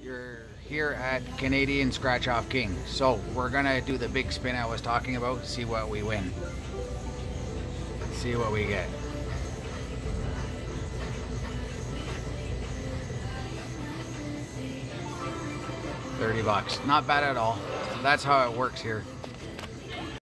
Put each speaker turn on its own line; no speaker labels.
You're here at Canadian Scratch Off King. So we're gonna do the big spin I was talking about, see what we win. See what we get. $30. Not bad at all. So that's how it works here.